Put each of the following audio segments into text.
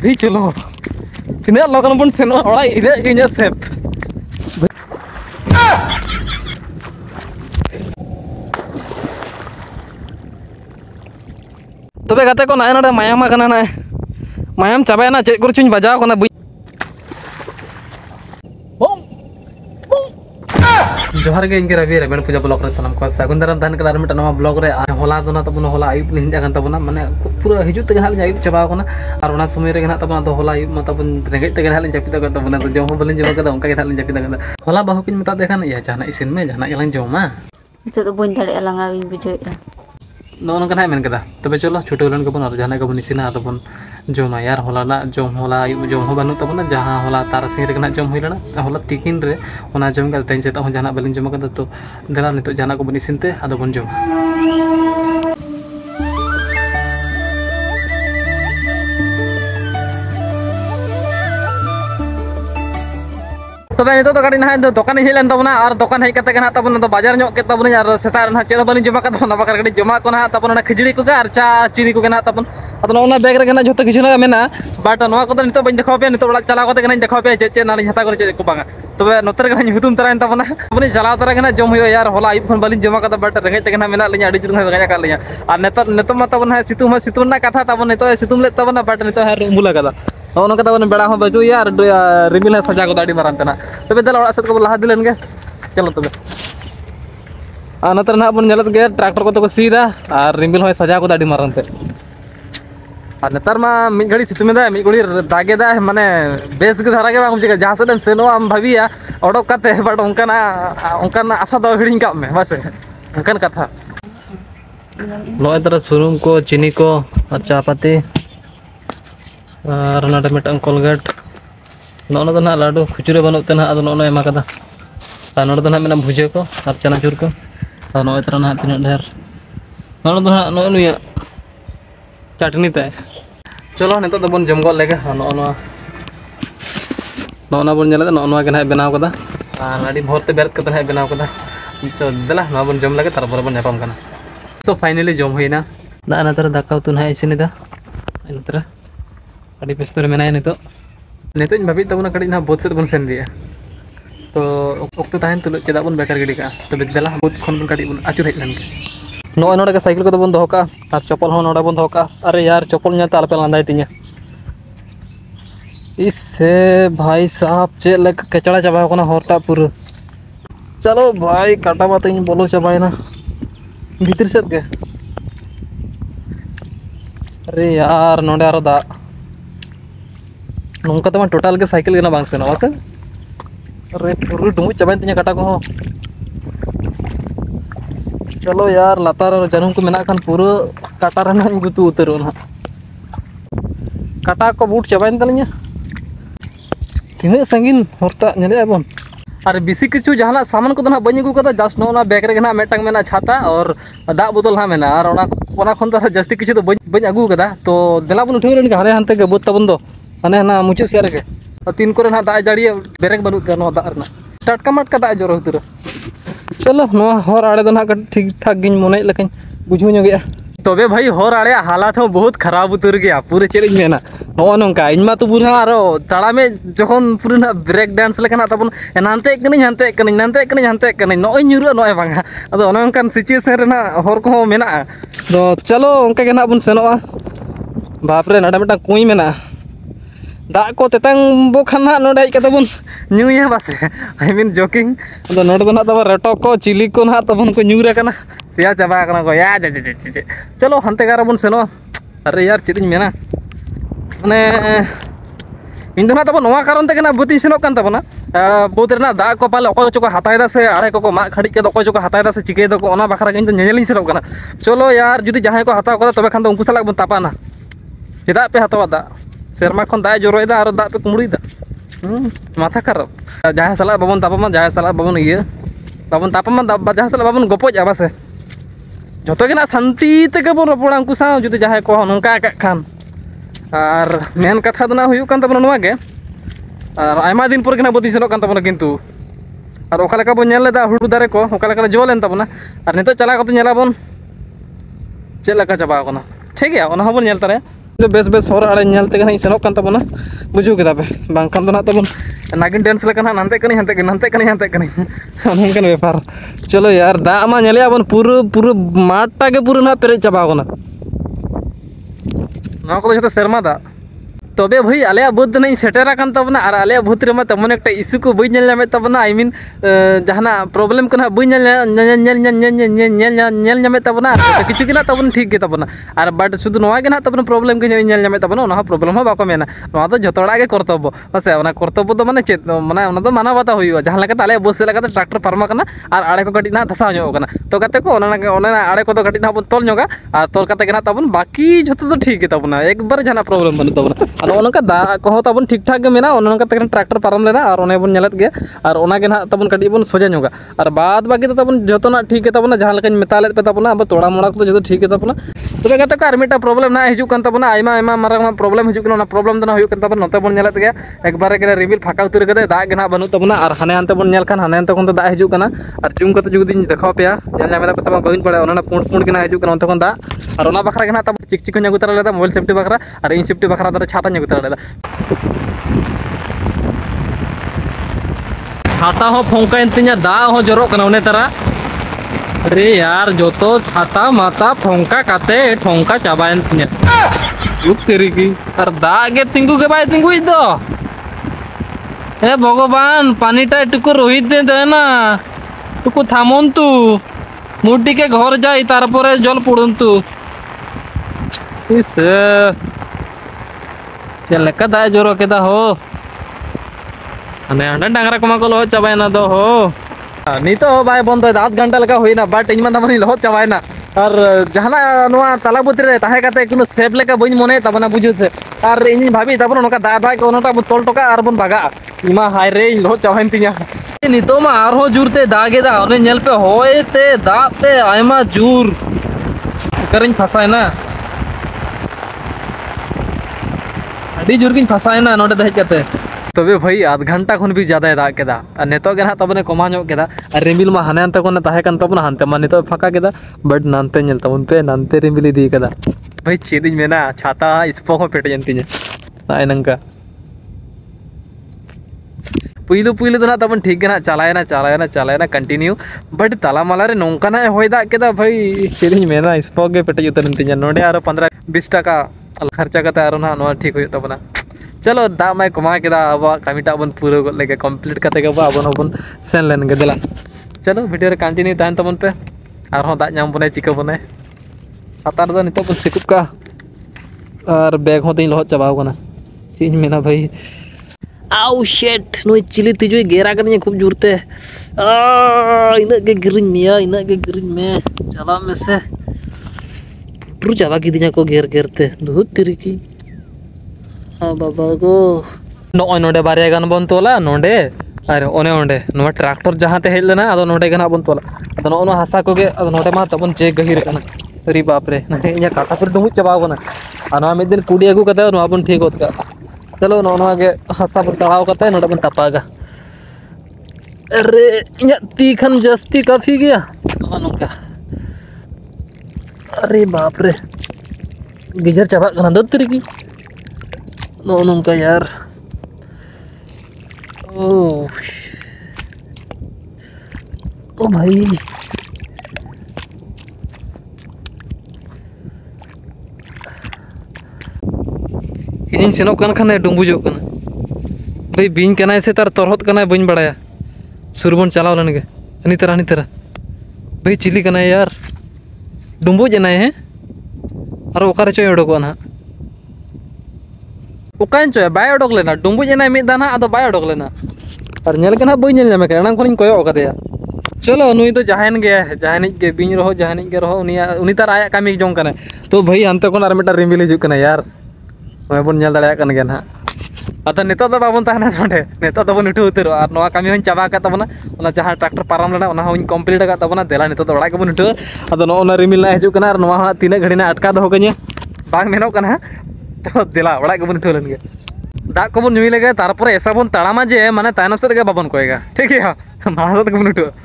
भाई चलो तीना लगन बन सेनो ओड़ा इधर गिना सेफ तबे गाते को नाय नडे मायाम कना ना मायाम चाबायना चेक करचुኝ बजाव कना जोहार के इनके रवि रेबेन पूजा ब्लॉग रे सलाम को सागुन दाराम दान कला मिटा नवा ब्लॉग रे होला दोना तबन होला आयुब निंजा कान तबना माने पूरा हिजु तगे हाल आयुब चबाव कना और ओना समय रे ना तबना तो होला आयुब म तबन रेंगे तगे हाल जापिता को तबना तो जम बलिन जम कदा उनका के हाल जापिता कदा होला बाहु किन मता देखा या जाना इसिन में जाना यलां जमा तो बन दाड़े लांगा गिन बुझे नो नो कना मेन कदा तबे चलो छोटो लन को और जाना को इसिना तबन जमा यार होला ना जम होला आयुब जम हो बानु तबना जहां होला तारसिंग रे कना जम होइलना होला तिकिन रे ओना जम का तेन सेता हो जाना बलिन जम कदा तो देला नितो जाना को इसिनते आदो बन जम तबे नितो तो गाड़ी ना दुकान हेलन तबना और दुकान हेज कते ना तबना तो बाजार ᱧᱚᱜ के तबना और सेता ना चेद बलिन जमा का तबना बाकर गाड़ी जमा को ना तबना खिजड़ी को और चा चीनी को ना तबन अदो ओना बैग रे ना जतो किछु ना मेना बाट नवा को नितो बन देखाव पे नितो ओला चला कते ना देखाव पे चे ना हता करे चे को बांगा तबे नोतर गना हुतुम तरान तबना अपनी चला तरा गना जम होयो यार होला आइब खन बलिन जमा का बाट रेंगे ते ना मेना लिया अडी जुरंग गया का लिया और नेतो मा तबना सितुम ना कथा तबन नितो सितुम ले तबना बाट नितो रुमुला कदा ओनो कदा बन बेड़ा हो बजु यार रिमिल सजा को दाडी मारन तना तबे दल ओड़ा सत को लहा दिलन गे चलो तबे नतर ना बन जलत गे ट्रैक्टर को तो सीदा और रिमिल हो सजा को दाडी मारन ते और नेतार मा मिड घड़ी सितुम दा मिड घड़ी दागे दा माने बेस गे धारा गे बाम चिका जहां सदम सेनो आम भाबिया ओडक काते बट उनकाना आशा दो हिडिंग का में बस उनकान कथा नोय तरह सुरुम को चीनी को और चापाती और नाटे मिटन कोलगेट नोनो तो ना लाडू खुचुरे बनते ना अदो नोनो एमा कदा और नोनो तो ना मेना भुजे को और चनाचूर को और नोय तरह ना तीन ढेर नोनो तो ना नोय नुया चटनी ते चलो नितो तो बन जमगो लेगे नोनो बन जले नोनो के ना बनाव कदा और आडी भोरते बेरत कते ना बनाव कदा चल देला नो बन जम लेगे तारपर बन नेपाम कना सो फाइनली जम होइना ना नतर दाका उतु ना इसिनिदा नतर अड़ी व्यस्त मेना नितो भाभी तबना कड़ी ना बोध से बन सेन दिया तो अक्तो ताहन तुलु चेदा बन बेकार गिडी का तो देला बोध खन बन कड़ी बन आचुर हेज लनके नोय नोडे के साइकिल को बन दोका और चप्पल हो नोडे बन दोका अरे यार चप्पल nya ताल पे लांदाय तिnya इससे भाई साहब चे लग कचड़ा चबा कोना हरटा पूरा चलो भाई काटा बात इन बोलो चबाय ना भीतर से के अरे यार नोडे आरो दा नौका तो टोटल के साइकिल के बांग से अरे पूरा डुमु चाबाइन तिnya काटा को चलो यार लातार जानूम को मेना खान पूरा काटा रना गुतु उतरो ना काटा को बूट चाबाइन तलिया तीन संगीन हरता नेले बन और बेसी किछु जहां सामान को ना बनी को जस्ट नो बैग रे ना मेटंग मेना छाता और दा बोतल हा मेना और ओना खन तो जस्ती किछु तो बनी आगु कदा तो देला बन उठे रे हारे हानते के बोत तबन दो अने ना मुचे सेर के तीन को ना दा जाड़ी बेरेक बनु के नो दा रना टटका मटका दा जोरो उतर चलो नो हर आड़े दो ना ठीक ठाक गिन मने लेकिन बुझु नो गया तबे भाई हर आड़े हालात हो बहुत खराब उतर गया पूरे चेक मेना नो नोंका इनमा तो पूरा आरो ताड़ा में जखन पूरा ना ब्रेक डांस लेकना तबन नानते कनी हनते कनी नो न्यूरो नो बांगा अदो ओनकान सिचुएशन रे ना हर को मेना तो चलो उनका के ना बन सेनोआ बाप रे नाडा मेटा कुई मेना दा को तेतांग बो खाना नोडे हज कते बन न्यूया बासे आई मीन जोकिंग तो नोडे तो ना तब रेटो को चिली को ना तबन को न्यूरा कना सिया चाबा कना को या जे चलो हनते गारा बन सेनो अरे यार चिदिन मेना माने इन ना तब नोवा कारण ते बुती सेनो कान तबना बहुत रेना दा को पाले अको चको हतायदा से आड़े को मा खड़ी के अको चको हतायदा से चिके दो को ओना बखरा इन तो नेनेलिन सेनो काना चलो यार जुदी जहां को हताव कदा तबे खान तो उनकु साला बन तापाना चेदा पे हतावा दा सेरमा खन दाय जोरोयदा और दा पे कुमड़ीदा माथा खराब जहां साला बाबन तापामा जहां साला बाबन इये बाबन तापामा जहां साला बाबन गपोज आबासे जतो के ना शांति ते बन रपड़ा उनकु सा जुदी जहां को नोंका का खान और मेन कथा दना हुयु कान तबना नोवा गे और आयमा दिन पर के ना बदी सेनो कान तबना किंतु और ओका लेका बन नेल लेदा हुडु दारे को ओका लेका जो लेन तबना और नितो चला कते नेला बन चे लेका चाबा कोना ठीक है ओना हबन नेल तारे जो बेस बेस हर आड़े नेल तेगे ना सेनोक कान तबना बुझु केदा पे बांखान दो ना तबन नागिन डांस लेका ना नानते कनी अनकन बेपार। चलो यार दा मा नेले अपन पूरा माठटा के पूरा ना पेरे चाबा गना ना को जतो शर्मा दा तबे भाई आले बुद्ध नहीं सेटेरा कान तबना और आले भूत रे मा तमन एकटा इशू को बई नेल नामे तबना आई मीन जहाना प्रॉब्लम कना बई नेल नामे तबना किछु किना तबन ठीक गे तबना और बट शुद्ध नवा के ना तबन प्रॉब्लम के नेल नामे तबना ओना प्रॉब्लम हो बाको मेना नवा तो जतोड़ा के कर्तव्य बसे ओना कर्तव्य तो माने चेत माने ओना तो माना बाता हुई जहां लगा आले बस लगा ट्रैक्टर पारमा कना और आड़े को कटी ना धसा नो कना तो कते को ओना आड़े को तो कटी ना बन तोल नोगा और तोल कते के ना तबन बाकी जतो तो ठीक गे तबना एक बार जहाना प्रॉब्लम बन तबना और दा को तबन ठीक ठाक के मेना ट्रैक्टर पारम लेना और ओने बन नेलत गया और ओना के ना तबन कटी बन सोजा नोगा और बाद बाकी तो तबन जतो ना ठीक के तबना जहां लका मेताले पे तबना अब तोड़ा मोड़ा को जतो ठीक के तबना तबे कते का मिटा प्रॉब्लम ना हिजु कान तबना आइमा आइमा मारा प्रॉब्लम हिजु कना प्रॉब्लम तो ना हुयु कान तबन नते बन नेलत गया एक बार के रिमिल फाका उतर कते दा के ना बनु तबना और हाने अंते बन नेल खान हाने अंते कोन दा हिजु कना और जुम कते जुदी देखाव पेया नेल नामे दा पसे बाइन पड़े ओना पुंड पुंड के ना हिजु कना अंते कोन दा और ओना बखरा के ना तब चिक चिक न्यागु तरा लेदा मोबाइल सेफ्टी बखरा और इन सेफ्टी बखरा दा छाता न्यागु तरा लेदा छाता हो फोंका इंतिया दा हो जरो कना उन्हें तरा अरे यार जो तो छाता माता फोंका काते ठोंका चाबा इंतिया उप तेरी की और दा के तिंगु के बाय तिंगु इदो ए भगवान पानीटा टुकु रोहित दे देना टुकु थामन तू मुटी के घर जाई तारपरे जल पड़न तू इस चलका दा जोरो केदा हो अने अंडा डांगरा कमा को लोहत चाबायना दो हो नीतो बाय बंद 10 घंटा लगा होइना बट इनमा तमनी लोहत चाबायना और जहाना नोआ तालाबुत रे ताहे काते कुनो सेफ लेका बइन मने तबना बुझु से और इन भाभी तबन नोका दा दा को ओनटा तोल टोका और बन भागा इमा हाय रे लोहत चाबाइन तिया नीतो मा आर हो जुरते दागे दा ओने नेल पे होयते दाते आयमा जुर करिन फसाय ना अडी जुर किन फसाय ना नोडे दहेज कते तबे भाई आध घंटा खन भी ज्यादा दाग केदा और नेतो के ना तबने कमा नो केदा और रिमिल मा हाने अंत कोन ताहे कान तबना हानते मा नेतो फाका केदा बट नानते नेल तबन पे नानते रिमिल दी केदा भाई चेदिन मेना छाता इसपो को पेटे जंतिने नाय नंका पुइलो पुइलो तो ना तबन ठीक ना चलायना कंटिन्यू बट ताला माला रे नोंका ना होय दा केदा भाई चेदिन मेना इसपो के पेटे जतनतिया नोडे आरो 15-20 टाका खर्चा कते आरो ना नो ठीक होय तबना चलो दा मैं कमा केदा अब कामिटा बन पूरा लेके कंप्लीट करते के अब बन सेन लेन के दिला चलो वीडियो रे कंटिन्यू तान तबन पे और हो दा नाम बने चिका बने सातार दो नितो बन सिकुप का और बैग हो तीन लोहत चाबाव कना चीज मेना भाई आउ शिट नो चिली तिजोय गेरा करनी खूब जुरते इना के गिरिन में चला में से पुरु चाबा की दिना को घेर घेरते बहुत तेरी की हाँ बाबा को नो नोडे बारे गान बन तोला नोडे अरे ओने ओंडे नो ट्रैक्टर जहां ते हेल लेना अदो नोडे गना बन तोला अदो नो हासा को के अदो नोडे मा तबन चे गहिर कना अरे बाप रे इया काटा पर दुमु चबाव कना अनवा में दिन कुडी अगु कते नो बन ठीक होत का चलो नो के हासा पर तड़ाव करते नोडे बन तपागा अरे इया तीखन जस्ती काफी गया नो का अरे बाप रे गिजर चबा कना दो तरीकी नो नोंका यार ओ भाई इन सेनो कन खाने डुंबुजो कना भाई बिन कना से तार तरहत कना बइन बड़ाया सुरबन चलाव लन के अनि तरह भाई चिली कना यार डुंबुज एना है और ओकारे चो ओडको ना ओकाइन चो बाय ओडक लेना डुंबुज एना मिद दाना आदो बाय ओडक लेना और नेल कना बइन नेल जामे कना कोन कोयो कदेया चलो नुई तो जहान के बिन रहो जहानिक के रहो उनी तार आया कामी जों कना तो भाई अंत कोन आर मेटा रिमिल हिजु कना यार मैं बन नेल दाड़या कन गे ना अदा नेतो दो बाबन ताहना नोडे नेतो दो बन उठो उतरो और नवा कामी हन चाबा का तबना ओना जहां ट्रैक्टर पारम लेना ओना हन कंप्लीट का तबना देला नेतो दो ओड़ा के बन उठो अदा नो ओना रिमिल ना हिजु कना और नवा हा तीना घड़ी ना अटका दो कन्या बांग मेनो कना तो देला ओड़ा के बन उठो लन गे दा को बन नुई लगे तारपर ऐसा बन ताड़ामा जे माने तायनम से के बाबन कोएगा ठीक है मारा से बन उठो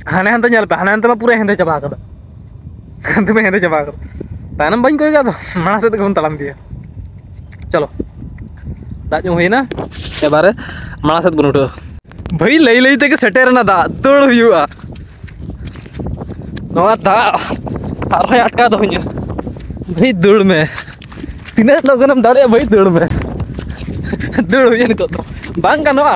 हाने हंते ñel पे हाने हंते में पूरा हेंदे चबा कर हंते में हेंदे चबा कर तानम बाइन कोई का तो माना से तो तलाम दिया चलो दाज हुई ना एबारे माना से बन उठो भाई लई लई ते के सेटेर ना दा तोड़ हुआ नवा दा आरे अटका दो भाई दौड़ में तीन लोगन हम दाड़े भाई दौड़ में दौड़ हुई नितो तो बांग गानोआ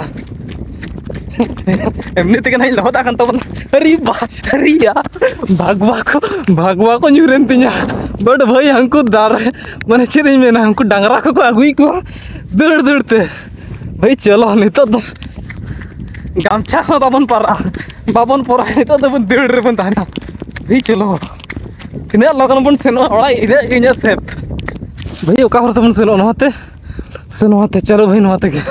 एमनी ते ना लहदा कान तबन अरे यार भागवा को न्यूरेन तिया बट भाई हमको दारे माने चेद में हमको डांगरा को अगुई को दौड़ दौड़ते भाई चलो नितो तो गामछा हो बाबन परा नितो तो बन दौड़ रे बन ताना भाई चलो तीन लगन बन सेनो ओड़ा इदे इने सेफ भाई ओका हर तबन सेनो नोते चलो भाई नोते के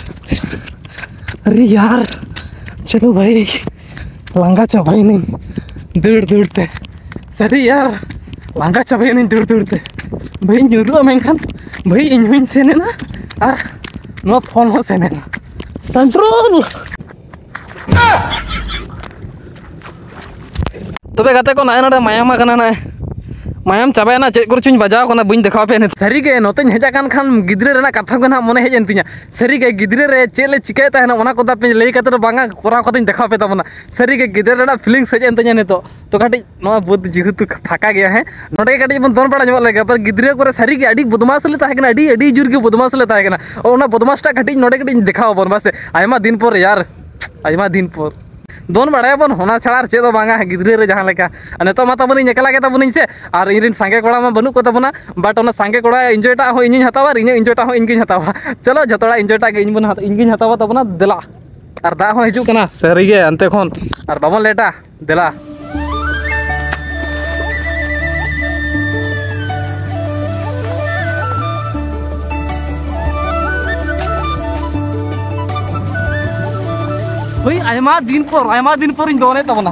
अरे यार चलो भाई लांगा चबाई नहीं दौड़ दौड़ते सरी यार लांगा चबाई नहीं दौड़ दौड़ते भाई न्यूरुआ मेनखान भाई इन सेने ना और नो फोन हो सेने ना कंट्रोल तबे गाते को नाय नडे मायामा कना ना मायाम चाबायना चेक कर चुन बजाव कना बुñ देखाव पे सरी के नोतेñ हेजा कान खान गिद्रे रेना कथा को ना मने हेज एंतिया सरी के गिद्रे रे चेले चिकाय ताहेना ओना को दापे लई कते बांगा कोरा को देखाव पे तबना सरी के गिद्रे रेना फीलिंग्स हेज एंतिया नितो तो काटी नो बुद जेहेतु फाका गया है नोडे काटी बन दोन बड़ा जमा लगे पर गिद्रे को सरी के अडी बदमाश ले ताहेना अडी जुर के बदमाश ले ताहेना ओना बदमाशटा काटी नोडे काटी देखाव बन बासे आयमा दिन पर यार आयमा दिन पर दोन बड़ा बन होना छाड़ा चेद बांगा गिद्रे रे जहाँ लेका नितो मा तबन एकला के तबन से और इन सांगे कोड़ा मा बनू को तबना बट ओना सांगे कोड़ा एंजॉयटा हो इन हतावा इन एंजॉयटा हो इनगिन हतावा चलो जतोड़ा एंजॉयटा के इनगिन हतावा तबना देला और दा हो हिजू कना सरी गे अंते खन और बाबन लेटा देला भाई आयमा दिन पर इन दोने तबना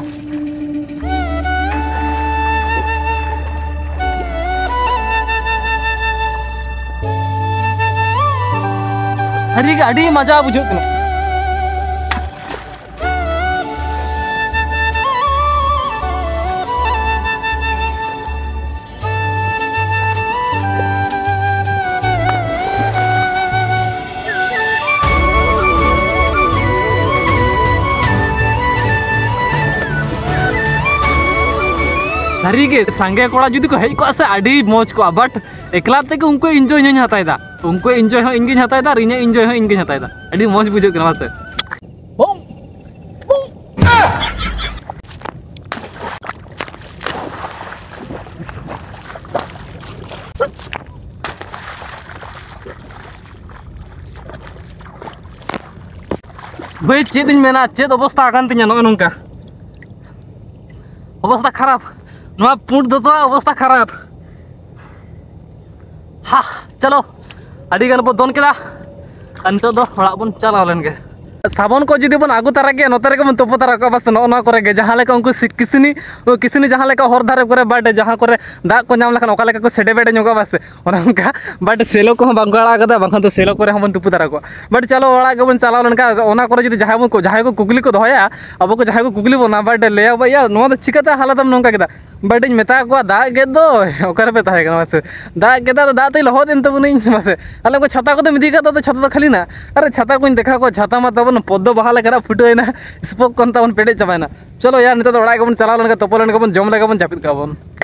सरी अड़ी मजा बुझो सरी के सांगे कोड़ा जुदी को हेज को से अड़ी मौज को बट एकला ते के उनको एंजॉय नहीं हतायदा उनको एंजॉय हो इनगिन हतायदा और इने एंजॉय हो इनगिन हतायदा अड़ी मौज बुझो कना से भाई चेद इन मेना चेद अवस्था आकान तिया नो नोंका अवस्था खराब नवा पुंड दो अवस्था खराब हाँ चलो अड़ी गन बो दोन केला अंत दो हड़ा बन चलाव लेन गे साबन को जुदी बन आगु तारा के नोते रे बन तोपो तारा को बस नो करे गे जहां लेका उनको किसनी जहां लेका हर धारे करे बाट जहां करे दा को नाम लखन ओका लेका को सेडे बेडे जोगा बस ओना उनका बाट सेलो को बांगड़ा कदा बांखन तो सेलो करे हम तुपु तारा को बट चलो ओड़ा के बन चलाव लेन का ओना करे जुदी जहां को कुकली को दोया अब को जहां को कुकली बना बाट ले भैया नो द चिकाता हालत हम नोंका केदा बट मेता को दा के दो ओकर पे ताहे कना बस दा केदा दा ते लहो दिन तब नहीं बस अले को छता को मिदी का तो छता तो खाली ना अरे छता को देखा को छता मा तब पद्दो बहाल करा फुटोयना स्पोक कोन तबन पेडे चबायना चलो यार नितो ओड़ा के बन चलाव लेन का तोपो लेन का बन जम लेका बन जापित का बन